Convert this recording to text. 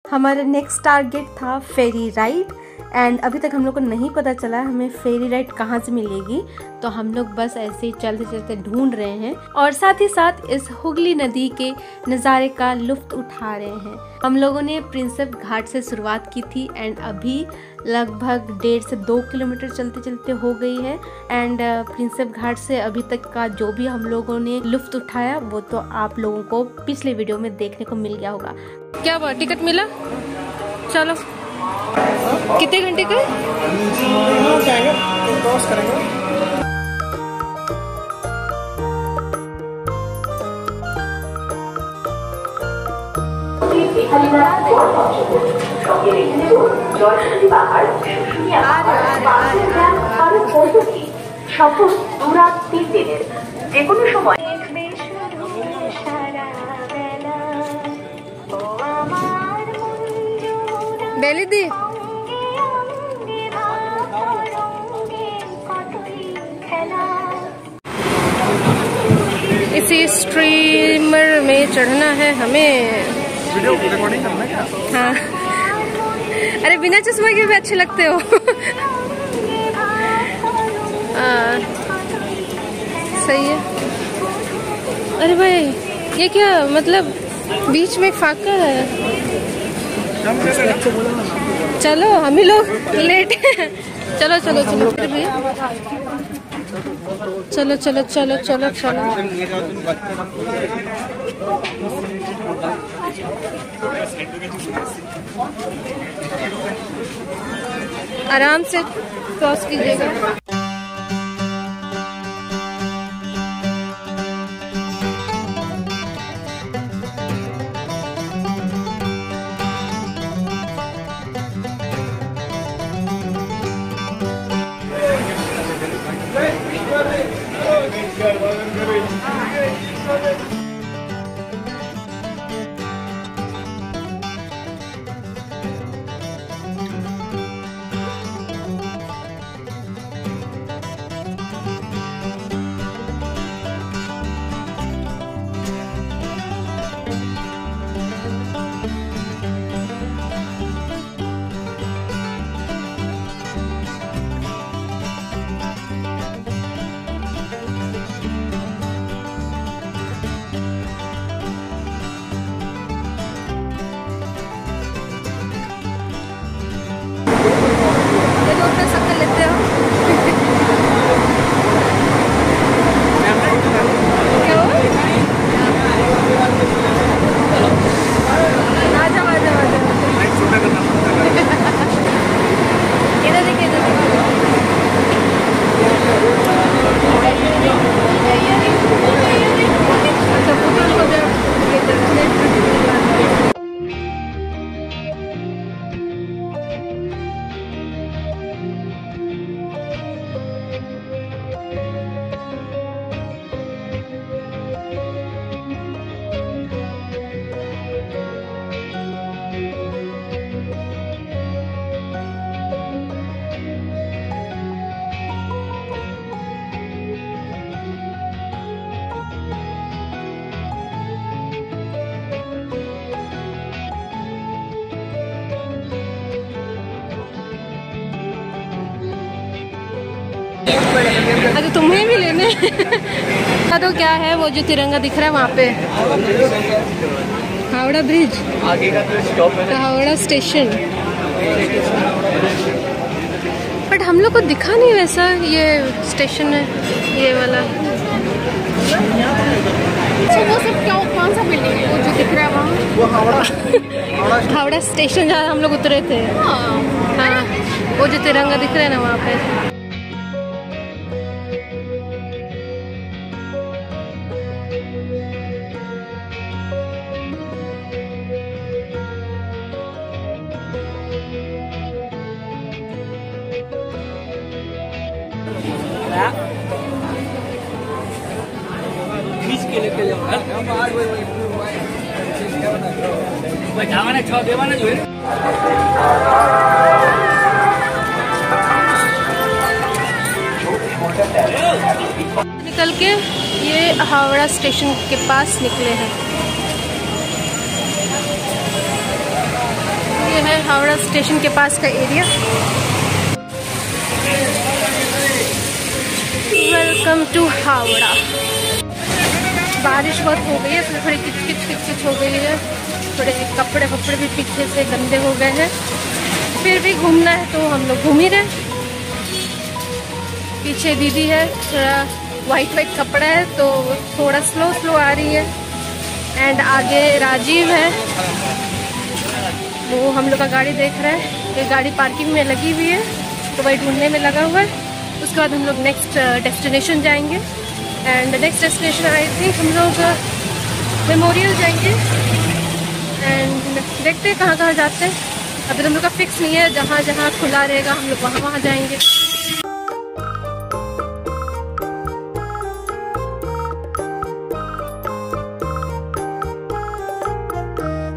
हमारा next target था फेरी ride and अभी तक हम लोग को नहीं पता चला हमें फेरी राइड कहाँ से मिलेगी, तो हम लोग बस ऐसे ही चलते चलते ढूंढ रहे हैं और साथ ही साथ इस हुगली नदी के नज़ारे का लुत्फ उठा रहे हैं। हम लोगों ने प्रिंसेप घाट से शुरुआत की थी एंड अभी लगभग 1.5 से 2 किलोमीटर चलते चलते हो गई है एंड प्रिंसेप घाट से अभी तक का जो भी हम लोगों ने लुत्फ उठाया वो तो आप लोगों को पिछले वीडियो में देखने को मिल गया होगा। क्या हुआ, टिकट मिला? चलो, कितने घंटे का क्रॉस करेंगे। সফর পুরা 3 দিনের, যে কোনো সময়। बेली दी इसी स्ट्रीमर में चढ़ना है हमें। वीडियो रिकॉर्डिंग करना है क्या? हाँ, अरे बिना चश्मा के भी अच्छे लगते हो। सही है। अरे भाई ये क्या मतलब बीच में फाका है। चलो हम ही लोग लेट हैं। चलो चलो चलो भैया, चलो चलो चलो चलो चलो। आराम से क्रॉस कीजिएगा। अच्छा तुम्हें भी लेने तो क्या है वो जो तिरंगा दिख रहा है वहाँ पे हावड़ा ब्रिज, आगे का जो स्टॉप है हावड़ा स्टेशन, बट हम लोग को दिखा नहीं वैसा ये स्टेशन है ये वाला। अच्छा वो सब क्या कौन सा बिल्डिंग है वो जो दिख रहा है वहाँ? वो हावड़ा स्टेशन जहाँ हम लोग उतरे थे। हाँ वो जो तिरंगा दिख रहा है ना वहाँ पे। निकल के ये हावड़ा स्टेशन के पास निकले हैं। है हावड़ा स्टेशन के पास का एरिया। Welcome to Howrah. बारिश बहुत हो गई है, इसलिए थोड़ी किच हो गई है, थोड़े कपड़े भी पीछे से गंदे हो गए हैं। फिर भी घूमना है तो हम लोग घूम ही रहे। पीछे दीदी है, थोड़ा वाइट कपड़ा है तो थोड़ा स्लो आ रही है। एंड आगे राजीव है, वो हम लोग का गाड़ी देख रहा है। ये गाड़ी पार्किंग में लगी हुई है तो वही ढूंढने में लगा हुआ है। उसके बाद हम लोग नेक्स्ट डेस्टिनेशन जाएंगे। And next destination I think हम लोग मेमोरियल जाएंगे। एंड देखते हैं कहाँ जाते हैं। अभी हम लोग का फिक्स नहीं है, जहाँ खुला रहेगा हम लोग वहाँ जाएंगे।